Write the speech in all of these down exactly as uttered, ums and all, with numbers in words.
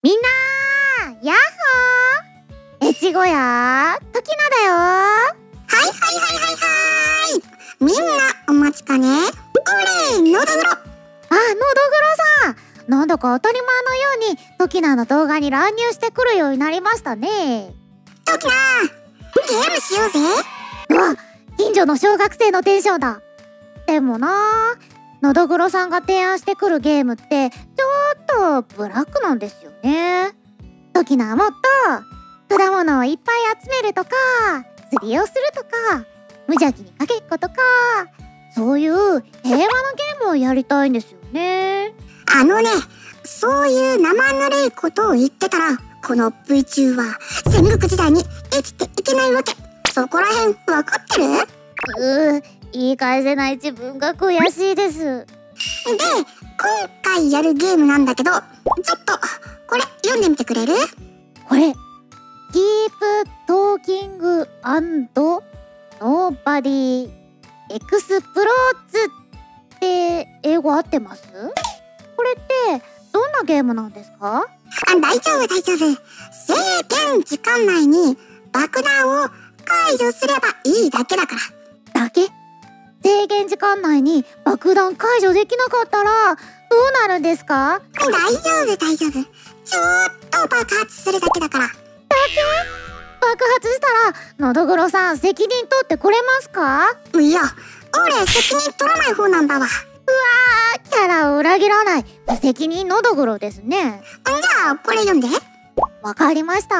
みんなー、やっほー、越後屋ときなだよー。 はいはいはいはいはい。みんなお待ちかね。おれ、のどぐろ。 あ、のどぐろさん、なんだか当たり前のようにときなの動画に乱入してくるようになりましたね。 ときな、ゲームしようぜ。 うわ、近所の小学生のテンションだ。でもなー、のどぐろさんが提案してくるゲームってちょっとブラックなんですよね。ときなはもっと果物をいっぱい集めるとか、釣りをするとか、無邪気にかけっことか、そういう平和なゲームをやりたいんですよね。 あのね、そういう生ぬるいことを言ってたら、この V チューは戦国時代に生きていけないわけ。そこらへんわかってる？ うー、言い返せない自分が悔しいです。 で、今回やるゲームなんだけど、ちょっとこれ読んでみてくれる？ これ Keep Talking and Nobody Explodes って英語合ってます？これってどんなゲームなんですか？ あ、大丈夫大丈夫。制限時間内に爆弾を解除すればいいだけだから。 だけ？制限時間内に爆弾解除できなかったらどうなるんですか？ 大丈夫大丈夫。ちょっと爆発するだけだから。だけ？ 爆発したらのどぐろさん責任取ってこれますか？ いや、俺責任取らない方なんだわ。うわー、キャラを裏切らない無責任のどぐろですね。 じゃあこれ読んで。 わかりました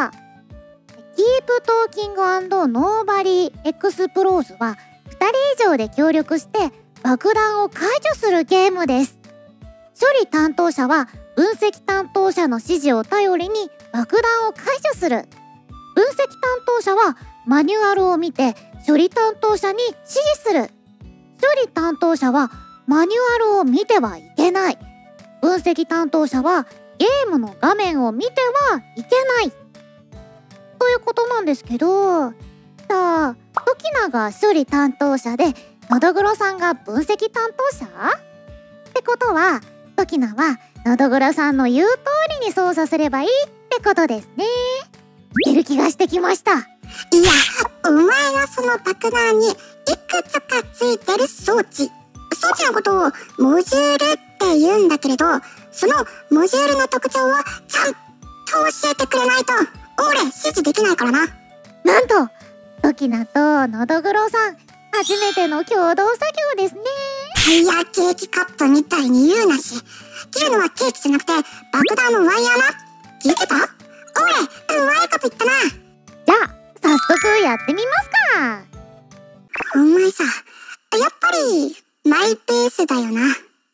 。Keep Talking and Nobody Explodes はふたり以上で協力して爆弾を解除するゲームです。処理担当者は分析担当者の指示を頼りに爆弾を解除する。分析担当者はマニュアルを見て処理担当者に指示する。処理担当者はマニュアルを見てはいけない。分析担当者はゲームの画面を見てはいけない。ということなんですけど、さあ、ときなが処理担当者で、のどぐろさんが分析担当者？ってことは、ときなはのどぐろさんの言う通りに操作すればいいってことですね。いける気がしてきました。いや、 お前がその爆弾にいくつかついてる装置。装置のことをモジュールって言うんだけれど、そのモジュールの特徴をちゃんと教えてくれないと、俺指示できないからな。 なんと、ときなとのどぐろさん、初めての共同作業ですね。 いや、ケーキカットみたいに言うなし。切るのはケーキじゃなくて爆弾のワイヤーな。聞いてた？俺、うまいこと言ったな。 じゃあ、早速やってみますか。 お前さ、やっぱりマイペースだよな。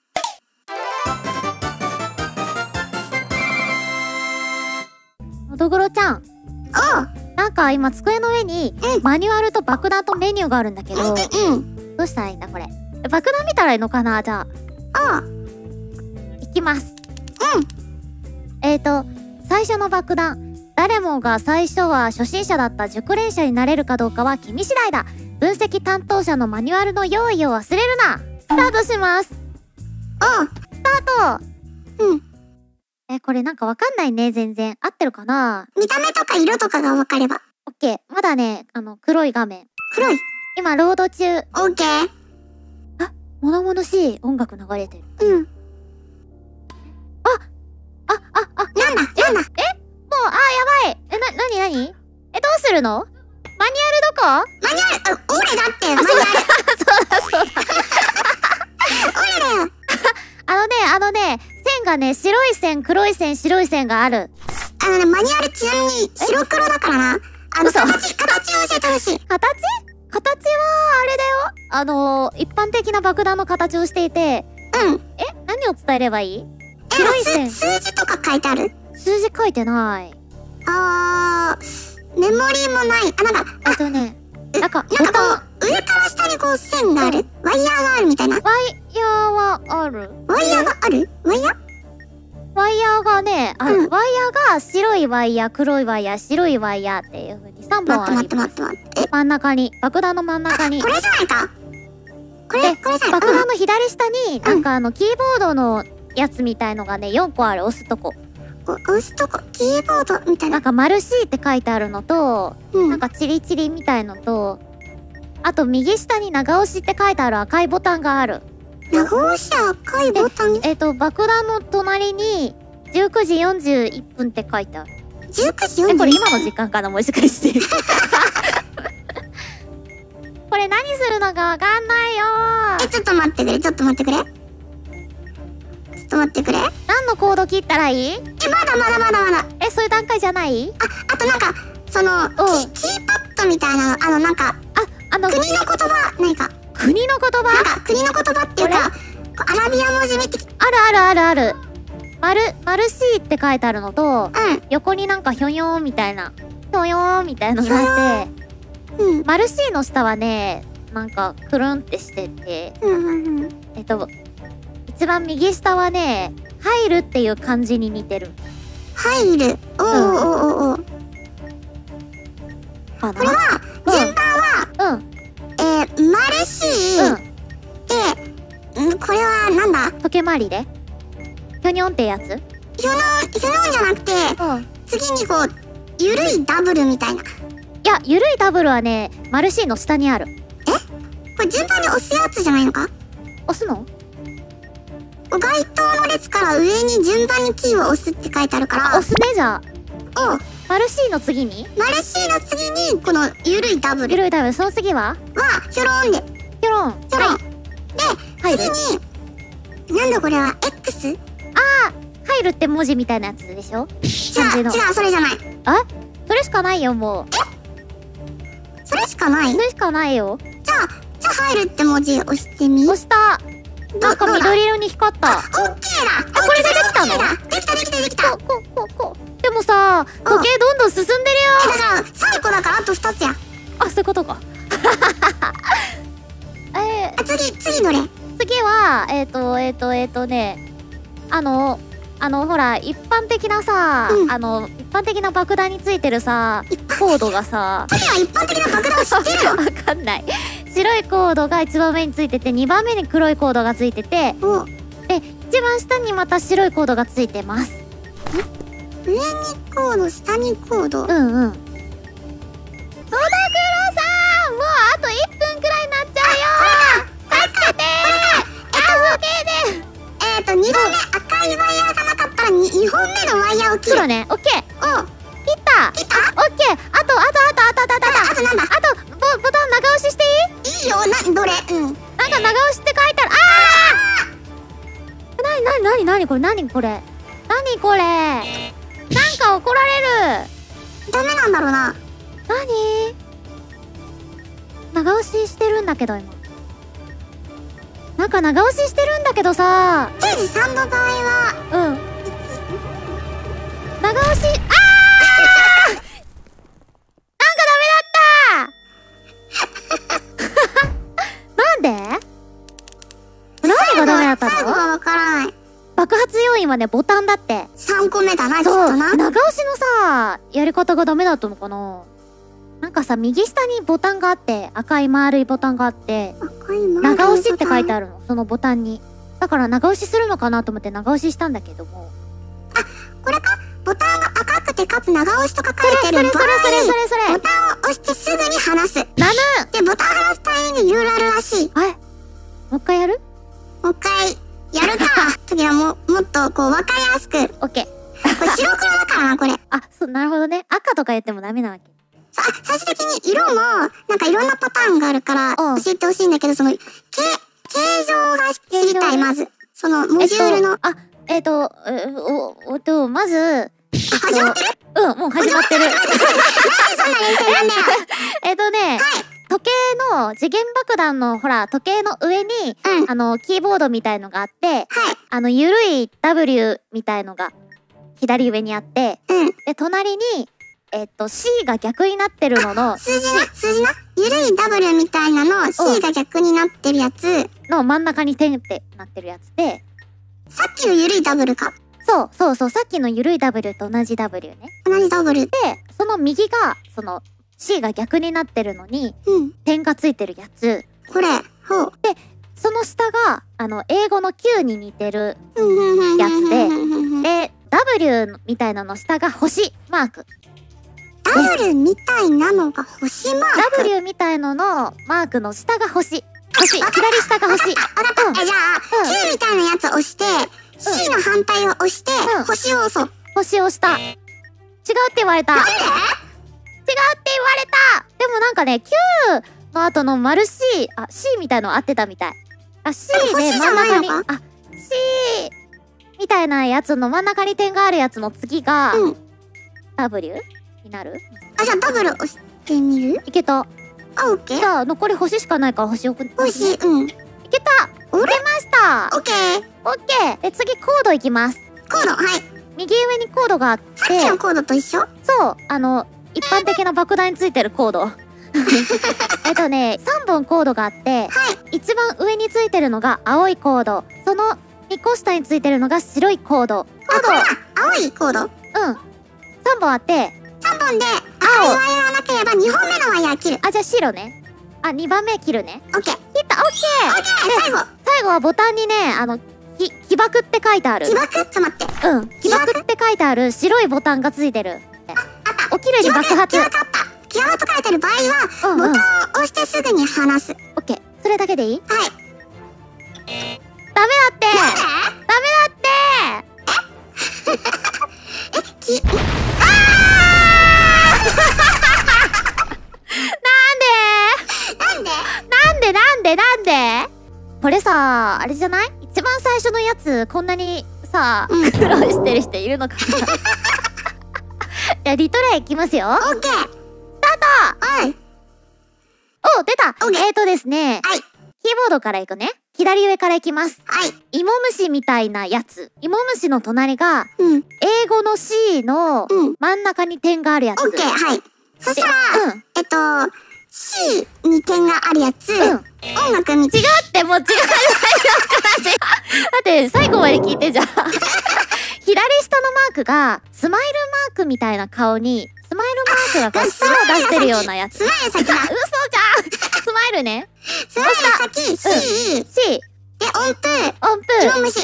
のどぐろちゃん。 おう。 なんか今机の上にマニュアルと爆弾とメニューがあるんだけど、 うんうん、 どうしたらいいんだこれ。爆弾見たらいいのかな。じゃあ、 おう、 いきます。 うん。 えーと最初の爆弾、誰もが最初は初心者だった熟練者になれるかどうかは君次第だ。分析担当者のマニュアルの用意を忘れるな。スタートします。 おう、 スタート。 うん。 え、これなんかわかんないね。全然合ってるかな。 見た目とか色とかがわかれば。 オッケー。まだね、あの黒い画面。 黒い。 今ロード中。 オッケー。 あ、物々しい音楽流れてる。 うん。 あ、あ、あ、あ、 なんだ、なんだ。 え、もう、あ、やばい。え、な、なになに？え、どうするの？マニュアルどこ？ マニュアル、俺だって、マニュアル。 そうだ、そうだ。 俺だよ。 あのね、あのね、線がね、白い線、黒い線、白い線がある。 あのね、マニュアルちなみに白黒だからな。あの、形、形を教えてほしい。 形？形は、あれだよ。あのー、一般的な爆弾の形をしていて。 うん。 え、何を伝えればいい？ え、 白い線。 数字とか書いてある？ 数字書いてない。 あー、メモリーもない。あ、なんか、 あとね、なんか、 なんかこう、上から下にこう線がある。ワイヤーがあるみたいな。 ワイヤーはある。 ワイヤーがある？ワイヤー？ ワイヤーがね、ある。 うん、 ワイヤーが白いワイヤー、黒いワイヤー、白いワイヤーっていう風にさんぼんあります。 待って待って待って待って。 真ん中に、爆弾の真ん中に。 これじゃないか？これ、これじゃないか？ 爆弾の左下に、なんかあの、キーボードのやつみたいのがね、よんこある。押すとこ。 お押すとこ、キーボードみたいな。 なんか丸 C って書いてあるのと、 うん。 なんかチリチリみたいのと、あと右下に長押しって書いてある赤いボタンがある。 長押し赤いボタン。 えっと、爆弾の隣にじゅうくじよんじゅういっぷんって書いてある。 じゅうくじよえ、 んじゅうこれ今の時間かなもしかして。これ何するのかわかんないよえ、ちょっと待ってくれ、ちょっと待ってくれ。ちょっと待ってくれ。え、 何のコード切ったらいい？ まだまだまだまだ。 え、そういう段階じゃない？ あ、あとなんか、その、キうんキーパッドみたいなの、あのなんか、 あ、あの、 国の言葉、何か、 国の言なん葉？ か国の言葉っていうか、こうアラビア文字見てき、 あるあるあるある。丸、丸 C って書いてあるのと、 う横になんかひょよーんみたいな、ひょよーんみたいなのがあって、 ん、うん、 丸 C の下はね、なんかくるんってしてて、 うん、うん、うん。 えっと、一番右下はね、入るっていう漢字に似てる。 入る。おーおーおーおー。 かな。 これは、順番は、 うん、 えー、丸 C うん。 で、んこれはなんだ？ 時計回りでひょにょんってやつ？ ひょの、ひょのじゃなくて、 うん。 次にこう、ゆるいダブルみたいな。 いや、ゆるいダブルはね、丸 C の下にある。 これ順番に押すやつじゃないのか？ 押すの？ 該当の列から上に順番にキーを押すって書いてあるから、 押すね、じゃあ。 お丸 C の次に丸 C の次にこのゆるいダブルゆるいダブル、その次ははひょろーんでひょろん。 ひょろん、 はい。 で入る。 次になんだこれは X？ 入るって文字みたいなやつでしょ？ 違う漢字の。 違うそれじゃない。 あ、それしかないよ、もう。 それしかない。 それしかないよ。 じゃあじゃあ入るって文字押してみ。 押した。なんか緑色に光った。 オッケーだ。 あこれでできたの？ オッケーだできたできたできた。 こ、こ、こ、こ。でもさ、時計どんどん進んでるよ。 えだからさんこだからあとふたつや。 あ、そういうことか。えあ次次どれ？ ー、次は、えっと、えっと、えっとね、あの、あの、ほら、一般的なさ、 うんあの、一般的な爆弾についてるさ、コードがさ、 次は一般的な爆弾を知ってるの？ わかんない。白いコードが一番上についてて、二番目に黒いコードがついてて、 おで、一番下にまた白いコードがついてます。 上にコード下にコード。 うんうん。野田黒さん、もうあといっぷんくらいになっちゃうよ。助けてー。助けて。 えっとにばんめ赤いワイヤーがなかったらにほんめのワイヤーを切る。 黒ね、オッケー。 お切った切った？ オッケー。あと、あと、あと、あと、あと、あと、 あとなんだ？ あと、ボ、ボタン長押ししていい？ いいよなどれ？うん。 なんか長押しって書いてある。あー！なになになになにこれなにこれなにこれなんか怒られる。 ダメなんだろうな。 なに長押ししてるんだけど今。なんか長押ししてるんだけどさ。 ステージさんの場合はうん。長押し、あーなんかダメだったなんで何がダメだったの？ 最後がわからない。 爆発要因はね、ボタンだって。 さんこめだな、きっそう、 とな。 長押しのさ、やり方がダメだったのかな。なんかさ、右下にボタンがあって、赤い丸いボタンがあって、 赤い丸い長押しって書いてある。 るの、そのボタンに。だから長押しするのかなと思って長押ししたんだけども。 これかボタンが赤くてかつ長押しと書かそれれてる場合、 それそれそれそれそれボタンを押してすぐに離す。 なぬで、ボタン離すタイミングいろいろあるらしい。 あれもう一回やる？ もう一回、やるか。次はもう、もっとこう、わかりやすく。こオッケー。 れ白黒だからな、これ。 あ、そう、なるほどね。赤とか言ってもダメなわけ。 さあ、最終的に色も、なんかいろんなパターンがあるから、 うん教えてほしいんだけど、その、形、形状が知りたい、まず。その、モジュールの。 えっと、あ、えっと、えお、おと、まず、 始まってる？ うん、もう始まってる。 なんでそんな冷静なんだよ。 えっとね、時計の次元爆弾のほら時計の上に、 うん。 あのキーボードみたいのがあってはい。 あのゆるい ダブリュー みたいのが左上にあってうん。 で隣にえっと C が逆になってるのの数字な、数字な。ゆるい W みたいなの、C が逆になってるやつ。 の真ん中に点ってなってるやつでさっきのゆるい W か。 そうそうそうさっきのゆるい W と同じ W ね。 同じ W。 でその右がその C が逆になってるのにうん。 点がついてるやつこれ。ほう。 その下があの英語の Q に似てるうんうんうんうん。 やつでうんうんうん。 でダブリュー みたいなの下が星マーク。 ダブルみたいなのが星マーク。 ダブリュー みたいののマークの下が星。星。左下が星。 あ、わかった。うん、え、じゃあ、うん、Q みたいなやつ押して、うん、C の反対を押して、うん、星を押そう。 星を押した。違うって言われた。 なんで？ 違うって言われた。でもなんかね、Q の後の丸 C、あ、C みたいの合ってたみたい。あ、C で真ん中に、あ、C みたいなやつの真ん中に点があるやつの次が、うん、W になる？ あ、じゃあダブル押してみる？ いけた。 あ、オッケー。 じゃあ残り星しかないから星を送って。 星、うん。 いけた。送れました。 オッケー。 オッケー。で、次コードいきます。 コード、はい。 右上にコードがあって。 さっきのコードと一緒？ そう。あの、一般的な爆弾についてるコード。えっとね、さんぼんコードがあって、はい、一番上についてるのが青いコード。そのにこ下についてるのが白いコード。コード青いコード？うん。 さんぼんあって、 さんぼんで赤いワイヤーがなければにほんめのワイヤー切る。 あ、じゃあ白ね。あ、にばんめ切るね。 オッケー。 切った、オッケー。 オッケー、最後。 最後はボタンにね、あの、き、起爆って書いてある。 起爆？ちょっと待って。 うん。起爆って書いてある白いボタンがついてる。 あ、あった。 起きるに爆発。 起爆あった。起爆と書いてる場合は、ボタンを押してすぐに離す。 オッケー。それだけでいい？ はい。 ダメだって。 なんで？ ダメだって。 え、き、 あなんで？ なんでなんでなんでこれさ、あれじゃない？一番最初のやつ、こんなにさ、うん、苦労してる人いるのかな。じゃあ、リトライいきますよ。 オッケー。 スタート。 はい。 お、出た。えーとですね。 はい。 キーボードからいくね。左上からいきます。 はい。 芋虫みたいなやつ。芋虫の隣が、 うん、 英語の C の真ん中に点があるやつ。 オッケー、はい。そしたら、うん、えっと、C に点があるやつ。うん。音楽見て。 違うって、もう違う。だって最後まで聞いてじゃん。左下のマークがスマイルマークみたいな顔にスマイルマークが舌を出してるようなやつ。 スマイル先だ。 嘘じゃん。スマイルね。 スマイル先 C、うん、C で音符音符芋虫芋虫いったー。じゃ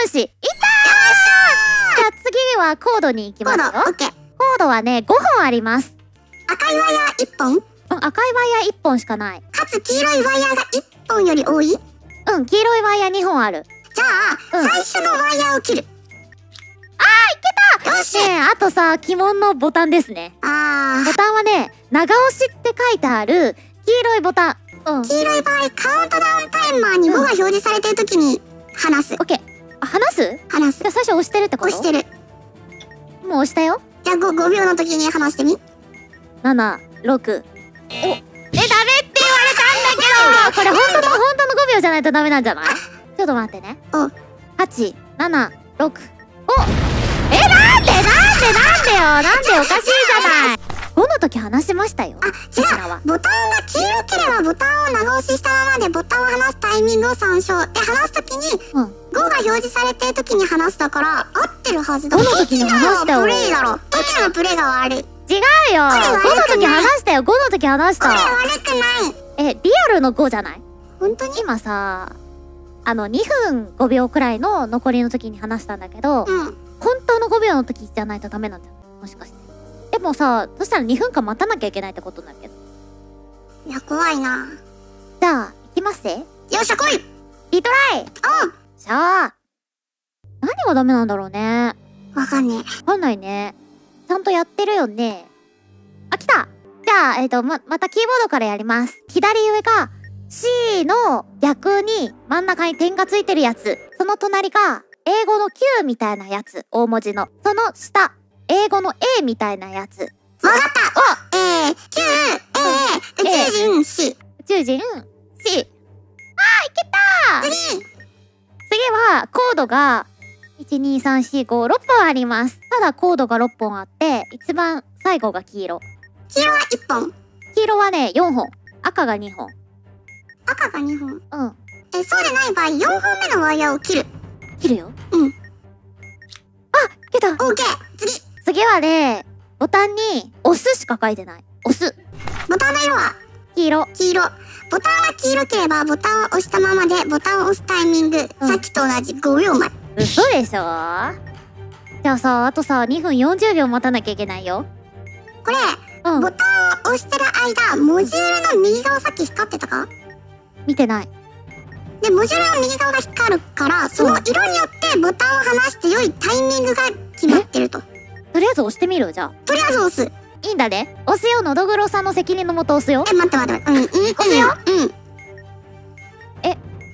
あ次はコードに行きますよ。 コード、オッケー。 コードはねごほんあります。 赤いワイヤーいっぽん。 うん、赤いワイヤーいっぽんしかない。 かつ黄色いワイヤーがいっぽんより多い。 うん、黄色いワイヤーにほんある。 じゃあ、うん、最初のワイヤーを切る。 あー、いけた。 よし。 ねえ、あとさ、鬼門のボタンですね。 あー。 ボタンはね、長押しって書いてある黄色いボタン。うん。 黄色い場合、カウントダウンタイマーにごが表示されてるときに離す。 オッケー。あ、離す？ 離す。 じゃあ最初押してるってこと？ 押してる。 もう押したよ。 じゃあ 5, ごびょうの時に離してみ。 なな、ろく。お、え、ダメって言われたんだけどこれ本当の、本当のごびょうじゃないとダメなんじゃない？ちょっと待ってね。 お。 はち、なな、ろく。お！え、なんでなんでなんでよなんでおかしいじゃない。ごの時話しましたよ。 あ、違う。ボタンが黄色ければボタンを長押ししたままでボタンを離すタイミングを参照。で、離す時に、うん、ごが表示されてる時に離すだから、合ってるはずだ。 ごの時に話したよ。 プレイだろ。トキのプレイが悪い。 違うよ。ごの時話したよ。ごの時話した。 これ悪くない。 え、リアルのごじゃない？ 本当に？ 今さ、あの、にふんごびょうくらいの残りの時に話したんだけど、 うん、 本当のごびょうの時じゃないとダメなんだよ。もしかして。でもさ、そしたらにふんかん待たなきゃいけないってことになるけど。 いや、怖いな。 じゃあ、いきますぜ。 よっしゃ、来い！ リトライ！ おう！ しゃあ。何がダメなんだろうね。 わかんねえ。 わかんないね。ちゃんとやってるよね。あ、来た！じゃあ、えっと、ま、またキーボードからやります。左上が C の逆に真ん中に点がついてるやつ。その隣が英語の Q みたいなやつ。大文字の。その下。英語の A みたいなやつ。 わかった！お！えー、Q、A、宇宙人 C。 宇宙人 C。あー、いけたー！ 次！ 次は、コードが、いち、に、さん、よん、ご、ろっぽんあります。ただコードがろっぽんあって、一番最後が黄色。 黄色はいっぽん。 黄色はね、よんほん。赤がにほん。 赤がにほん。うん。 え、 そうでない場合、よんほんめのワイヤーを切る。 切るよ。 うん。 あ、切った。 オーケー！次！ 次はね、ボタンに押すしか書いてない。押す。 ボタンの色は黄色。 黄色。ボタンが黄色ければ、ボタンを押したままで、ボタンを押すタイミング、うん、さっきと同じごびょうまえ。 嘘でしょ？じゃじゃあさ、あとさ、にふんよんじゅうびょう待たなきゃいけないよ。 これ、 うん。 ボタンを押してる間、モジュールの右側さっき光ってたか？ 見てない。 で、モジュールの右側が光るから、その色によってボタンを離して良いタイミングが決まってると。 とりあえず押してみるじゃあ。 とりあえず押す。 いいんだね。押すよ。のどぐろさんの責任のもと押すよ。 え、待って待って待って。うん、うん、 押すよ。 うん。 え。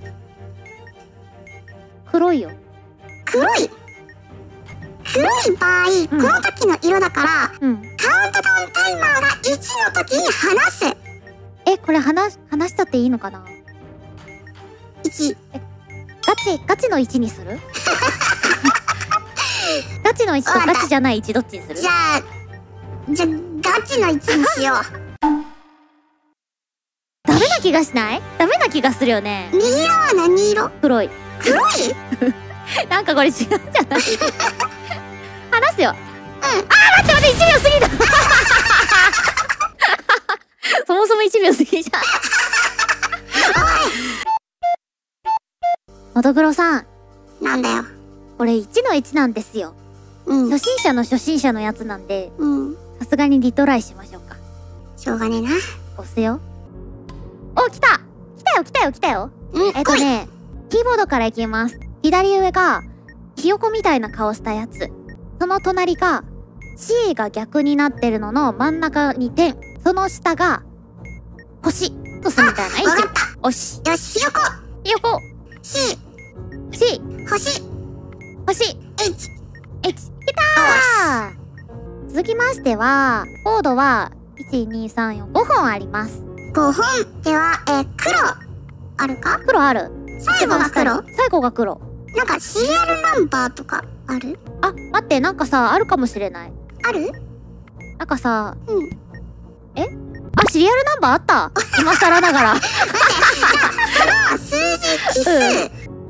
黒いよ。 黒い黒い場合、 うん、 この時の色だから、 うん、 カウントダウンタイマーがいちの時に離す。 え、これ話、話しちゃっていいのかな？ いち。 え、ガチ、ガチのいちにする？ガチのいちとガチじゃないいちどっちにする？ じゃあ、じゃあ、ガチのいちにしよう。 ダメな気がしない？ダメな気がするよね。 右側は何色？ 黒い。 黒いなんかこれ違うんじゃない？話すよ。うん。あー、待って待って、いちびょう過ぎた。そもそもいちびょう過ぎじゃん。のどぐろさん。 なんだよ。 これいちのいちなんですよ。 うん。 初心者の初心者のやつなんで、 うん。 さすがにリトライしましょうか。 しょうがねえな。 押すよ。お、来た来たよ来たよ来たよ。 うん、 えっとね、キーボードからいきます。左上が、ひよこみたいな顔したやつ。その隣が、C が逆になってるのの真ん中に点。その下が、星とすみたいな位置。おし。 よし、ひよこ。 ひよこ。 C。 C。 星。 星。 H。 H。きたー！続きましては、コードは、いち、に、さん、よん、ごほんあります。 ごほんでは、えー、黒。あるか？ 黒ある。 最後が黒？ 最後が黒。 なんか シーエル ナンバーとかある？ あ、待って、なんかさ、あるかもしれない。 ある？ なんかさ、 うん。 え？あ、シリアルナンバーあった。今更ながら。 待って、じゃあ、その数字奇数。うん、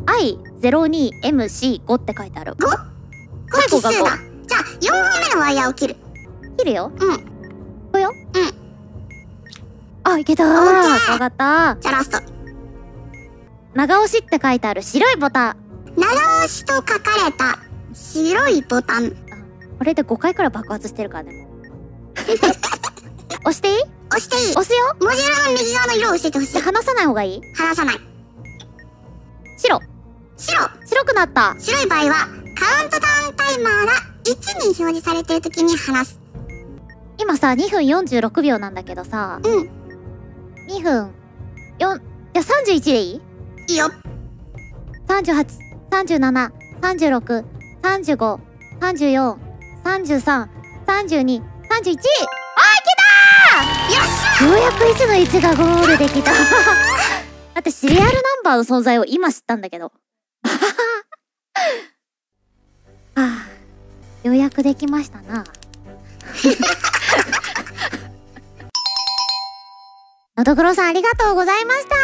アイゼロにエムシーご って書いてある。 ご？ 最後がご。 じゃあ、よんほんめのワイヤーを切る。 切るよ。 うん。 こうよ。 うん。 あ、いけたー。わかったー。 じゃあラスト。 長押しって書いてある白いボタン。 長押しと書かれた白いボタン。 これでごかいくらい爆発してるからね。押していい？ 押していい？ 押すよ。 モジュールの右側の色を教えてほしい。 離さない方がいい？ 離さない。 白。 白。 白くなった。 白い場合は、カウントダウンタイマーがいちに表示されているときに離す。 今さ、にふんよんじゅうろくびょうなんだけどさ。 うん。 にふん、よん、じゃあさんじゅういちでいい？ いいよ。 さんじゅうはち、さんじゅうなな、さんじゅうろく、さんじゅうご、さんじゅうよん、さんじゅうさん、さんじゅうに、さんじゅういち。あ、いけたー！よっしゃ！ようやくいちのいちがゴールできた。だってシリアルナンバーの存在を今知ったんだけど。はあ、ようやくできましたな。のどぐろさんありがとうございました。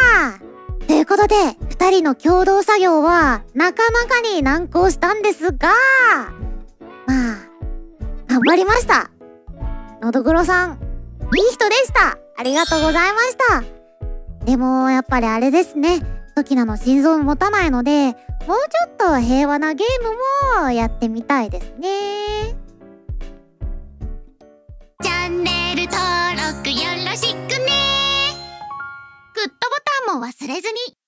ということで、二人の共同作業はなかなかに難航したんですが、まあ、頑張りました。のどぐろさん、いい人でした。ありがとうございました。でも、やっぱりあれですね。トキナの心臓持たないので、もうちょっと平和なゲームもやってみたいですね。 チャンネル登録よろしくね。グッドボタンも忘れずに。